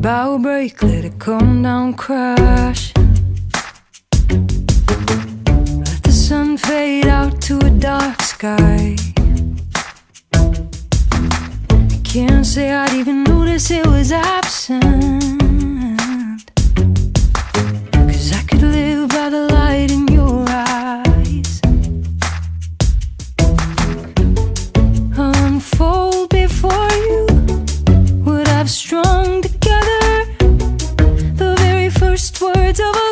bow break, let it come down, crash. Let the sun fade out to a dark sky. I can't say I'd even notice it was absent, 'cause I could live by the light in your eyes. Unfold before you what I've strung together, the very first words of